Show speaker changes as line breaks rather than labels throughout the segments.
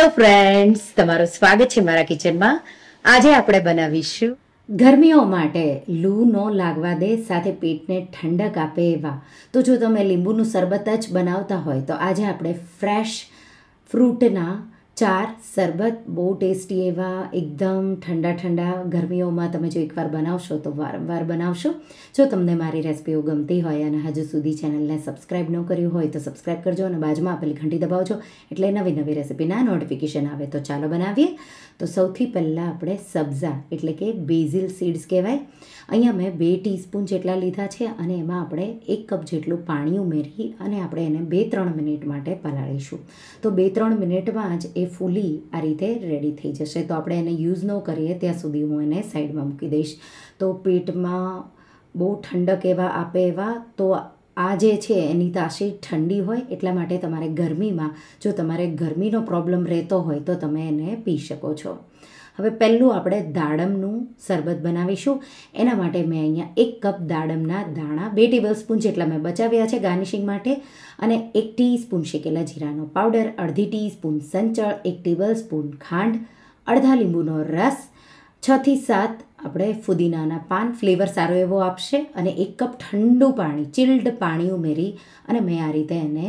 Hello friends, તમારું સ્વાગત છે મારા કિચનમાં. આજે આપણે બનાવીશું ગરમીઓ માટે લૂ ન લાગવા દે સાથે પેટને ઠંડક આપે એવા. તો જો તમે લીંબુનું શરબત જ બનાવતા હોય તો આજે આપણે ફ્રેશ ફ્રૂટના 4 શરબત બહુ ટેસ્ટી એવા એકદમ ઠંડા ઠંડા ગરમીઓમાં તમે જો એકવાર બનાવશો તો વારંવાર બનાવશો. જો તમને મારી રેસિપીઓ ગમતી હોય અને હજુ સુધી ચેનલને સબસ્ક્રાઈબ ન કર્યું હોય તો સબસ્ક્રાઈબ કરજો અને બાજુમાં આપેલી ઘંટી દબાવજો એટલે નવી નવી રેસિપીના નોટિફિકેશન આવે. તો ચાલો બનાવીએ. તો સૌથી પહેલાં આપણે સબ્ઝા એટલે કે બેઝિલ સીડ્સ કહેવાય. અહીંયા મેં 2 ટીસ્પૂન જેટલા લીધા છે અને એમાં આપણે 1 કપ જેટલું પાણી ઉમેરી અને આપણે એને 2-3 મિનિટ માટે પલાળીશું. તો 2-3 મિનિટમાં જ એ ફૂલી આ રીતે રેડી થઈ જશે. તો આપણે એને યુઝ ન કરીએ ત્યાં સુધી હું એને સાઈડમાં મૂકી દઈશ. તો પેટમાં બહુ ઠંડક એવા આપે એવા. તો આ જે છે એની તાસીર ઠંડી હોય એટલા માટે તમારે ગરમીમાં જો તમારે ગરમીનો પ્રોબ્લેમ રહેતો હોય તો તમે એને પી શકો છો. હવે પહેલું આપણે દાડમનું શરબત બનાવીશું. એના માટે મેં અહીંયા 1 કપ દાડમના દાણા 2 ટેબલસ્પૂન જેટલા મેં બચાવ્યા છે ગાર્નિશિંગ માટે અને 1 ટીસ્પૂન શેકેલા જીરાનો પાવડર, અડધી ટીસ્પૂન સંચળ, 1 ટેબલસ્પૂન ખાંડ, અડધા લીંબુનો રસ, 6 થી 7 આપણે ફુદીનાના પાન ફ્લેવર સારો એવો આપશે અને 1 કપ ઠંડુ પાણી ચિલ્ડ પાણી ઉમેરી અને મેં આ રીતે એને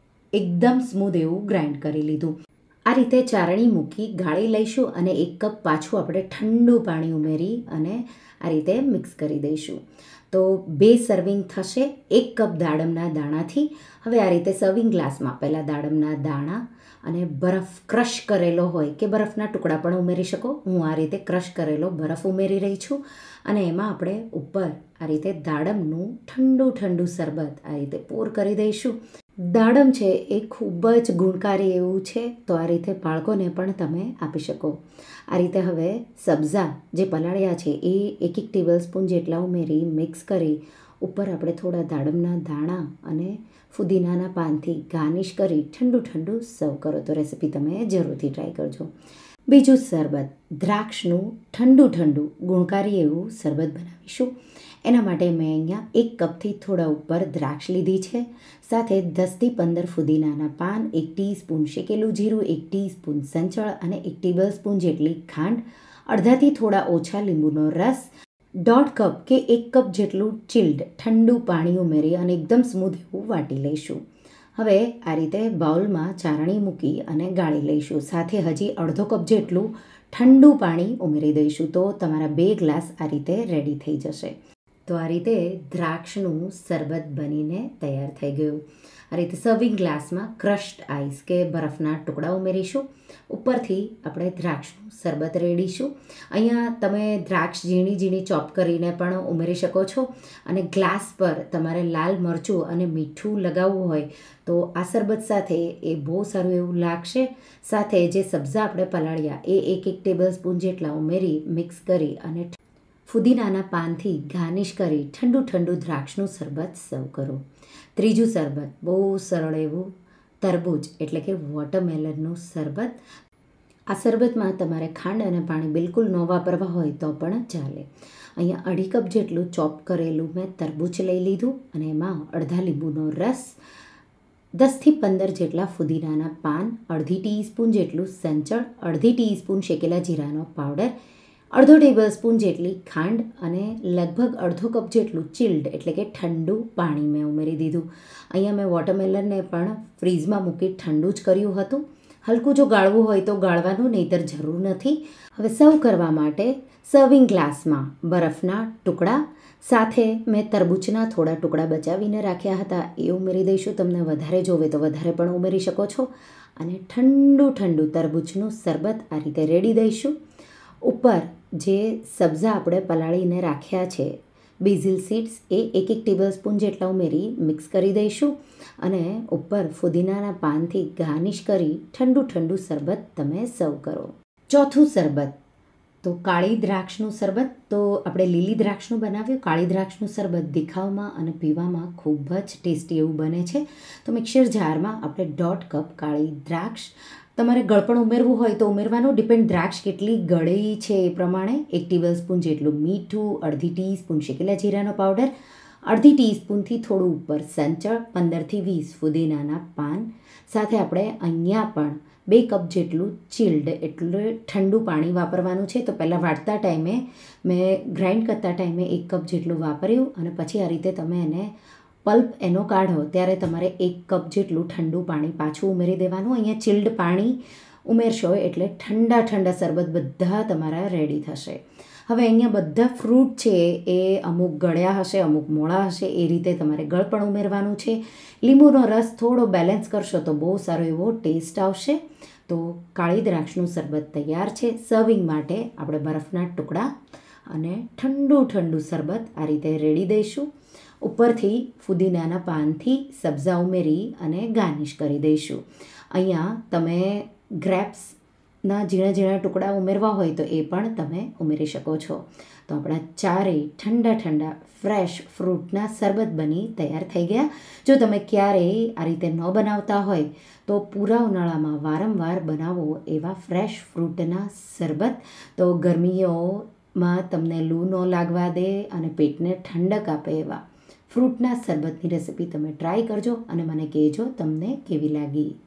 એકદમ સ્મૂધ એવું ગ્રાઇન્ડ કરી લીધું. આ રીતે ચારણી મૂકી ગાળી લઈશું અને 1 કપ પાછું આપણે ઠંડુ પાણી ઉમેરી અને આ રીતે મિક્સ કરી દઈશું. તો 2 સર્વિંગ થશે 1 કપ દાડમના દાણાથી. હવે આ રીતે સર્વિંગ ગ્લાસમાં પહેલાં દાડમના દાણા અને બરફ ક્રશ કરેલો હોય કે બરફના ટુકડા પણ ઉમેરી શકો. હું આ રીતે ક્રશ કરેલો બરફ ઉમેરી રહી છું અને એમાં આપણે ઉપર આ રીતે દાડમનું ઠંડુ ઠંડુ શરબત આ રીતે પોર કરી દઈશું. દાડમ છે એ ખૂબ જ ગુણકારી એવું છે તો આ રીતે બાળકોને પણ તમે આપી શકો. આ રીતે હવે સબ્ઝા જે પલાળ્યા છે એ 1 ટેબલસ્પૂન જેટલા ઉમેરી મિક્સ કરી ઉપર આપણે થોડા દાડમના દાણા અને ફુદીનાના પાનથી ગાર્નિશ કરી ઠંડુ ઠંડુ સર્વ કરો. તો રેસિપી તમે જરૂરથી ટ્રાય કરજો. બીજું શરબત દ્રાક્ષનું ઠંડુ ઠંડુ ગુણકારી એવું શરબત બનાવીશું. એના માટે મેં અહીંયા 1 કપથી થોડા ઉપર દ્રાક્ષ લીધી છે. સાથે 10 થી 15 ફુદીનાના પાન, 1 ટીસ્પૂન શેકેલું જીરું, 1 ટીસ્પૂન સંચળ અને 1 ટેબલસ્પૂન જેટલી ખાંડ, અડધાથી થોડા ઓછા લીંબુનો રસ, 1.5 કપ કે 1 કપ જેટલું ચિલ્ડ ઠંડુ પાણી ઉમેરી અને એકદમ સ્મૂધ એવું વાટી લઈશું. હવે આ રીતે બાઉલમાં ચારણી મૂકી અને ગાળી લઈશું. સાથે હજી 1/2 કપ જેટલું ઠંડુ પાણી ઉમેરી દઈશું. તો તમારા 2 ગ્લાસ આ રીતે રેડી થઈ જશે. તો આ રીતે દ્રાક્ષનું શરબત બનીને તૈયાર થઈ ગયું. આ રીતે સર્વિંગ ગ્લાસમાં ક્રશ્ડ આઈસ કે બરફના ટુકડા ઉમેરીશું. ઉપરથી આપણે દ્રાક્ષનું શરબત રેડીશું. અહીંયા તમે દ્રાક્ષ ઝીણી ઝીણી ચોપ કરીને પણ ઉમેરી શકો છો અને ગ્લાસ પર તમારે લાલ મરચું અને મીઠું લગાવવું હોય તો આ શરબત સાથે એ બહુ સારું એવું લાગશે. સાથે જે સબ્ઝા આપણે પલાળ્યા એ 1 ટેબલસ્પૂન જેટલા ઉમેરી મિક્સ કરી અને ફુદીનાના પાનથી ગાર્નિશ કરી ઠંડુ ઠંડુ દ્રાક્ષનું શરબત સર્વ કરો. ત્રીજું શરબત બહુ સરળ એવું તરબૂચ એટલે કે વોટરમેલનનું શરબત. આ શરબતમાં તમારે ખાંડ અને પાણી બિલકુલ ન વાપરવા હોય તો પણ ચાલે. અહીંયા 1/2 કપ જેટલું ચોપ કરેલું મેં તરબૂચ લઈ લીધું અને એમાં અડધા લીંબુનો રસ, 10 થી 15 જેટલા ફુદીનાના પાન, અડધી ટીસ્પૂન જેટલું સંચળ, અડધી ટીસ્પૂન શેકેલા જીરાનો પાવડર, 1/2 ટેબલસ્પૂન જેટલી ખાંડ અને લગભગ 1/2 કપ જેટલું ચિલ્ડ એટલે કે ઠંડુ પાણી મેં ઉમેરી દીધું. અહીંયા મેં વોટરમેલનને પણ ફ્રીઝમાં મૂકી ઠંડુ જ કર્યું હતું. હલકું જો ગાળવું હોય તો ગાળવાનું, નહીંતર જરૂર નથી. હવે સર્વ કરવા માટે સર્વિંગ ગ્લાસમાં બરફના ટુકડા સાથે મેં તરબૂચના થોડા ટુકડા બચાવીને રાખ્યા હતા એ ઉમેરી દઈશું. તમને વધારે જોવે તો વધારે પણ ઉમેરી શકો છો. અને ઠંડુ ઠંડુ તરબૂચનું શરબત આ રીતે રેડી દઈશું. ઉપર જે સબ્ઝા આપણે પલાળીને રાખ્યા છે બેઝિલ સીડ્સ એ 1 ટેબલસ્પૂન જેટલા ઉમેરી મિક્સ કરી દઈશું અને ઉપર ફુદીનાના પાનથી ગાર્નિશ કરી ઠંડુ ઠંડુ શરબત તમે સર્વ કરો. ચોથું શરબત તો કાળી દ્રાક્ષનું શરબત. તો આપણે લીલી દ્રાક્ષનું બનાવ્યું. કાળી દ્રાક્ષનું શરબત દેખાવમાં અને પીવામાં ખૂબ જ ટેસ્ટી એવું બને છે. તો મિક્સર જારમાં આપણે 1.5 કપ કાળી દ્રાક્ષ, તમારે ગળપણ ઉમેરવું હોય તો ઉમેરવાનું, ડિપેન્ડ દ્રાક્ષ કેટલી ગળી છે એ પ્રમાણે, 1 ટેબલસ્પૂન જેટલું મીઠું, અડધી ટીસ્પૂન શેકેલા જીરાનો પાવડર, અડધી ટીસ્પૂનથી થોડું ઉપર સંચળ, 15થી 20 ફુદીનાના પાન સાથે આપણે અહીંયા પણ 2 કપ જેટલું ચિલ્ડ એટલે ઠંડુ પાણી વાપરવાનું છે. તો પહેલાં વાટતા ટાઈમે મેં ગ્રાઇન્ડ કરતા ટાઈમે 1 કપ જેટલું વાપર્યું અને પછી આ રીતે તમે એને પલ્પ એનો કાઢો ત્યારે તમારે 1 કપ જેટલું ઠંડુ પાણી પાછું ઉમેરી દેવાનું. અહીંયા ચિલ્ડ પાણી ઉમેરશો એટલે ઠંડા શરબત બધા તમારા રેડી થશે. હવે અહીંયા બધા ફ્રૂટ છે એ અમુક ગળ્યા હશે, અમુક મોળા હશે, એ રીતે તમારે ગળ પણ ઉમેરવાનું છે. લીંબુનો રસ થોડો બેલેન્સ કરશો તો બહુ સારો એવો ટેસ્ટ આવશે. તો કાળી દ્રાક્ષનું શરબત તૈયાર છે. સર્વિંગ માટે આપણે બરફના ટુકડા અને ઠંડુ શરબત આ રીતે રેડી દઈશું. ઉપરથી ફુદીનાના પાનથી સબ્ઝા ઉમેરી અને ગાર્નિશ કરી દઈશું. અહીંયા તમે ગ્રેપ્સના ઝીણા ટુકડા ઉમેરવા હોય તો એ પણ તમે ઉમેરી શકો છો. તો આપણા ચારેય ઠંડા ફ્રેશ ફ્રૂટના શરબત બની તૈયાર થઈ ગયા. જો તમે ક્યારેય આ રીતે ન બનાવતા હોય તો પૂરા ઉનાળામાં વારંવાર બનાવો એવા ફ્રેશ ફ્રૂટના શરબત. તો ગરમીઓમાં તમને લૂ ન લાગવા દે અને પેટને ઠંડક આપે એવા ફ્રૂટના શરબતની રેસિપી તમે ટ્રાય કરજો અને મને કહેજો તમને કેવી લાગી.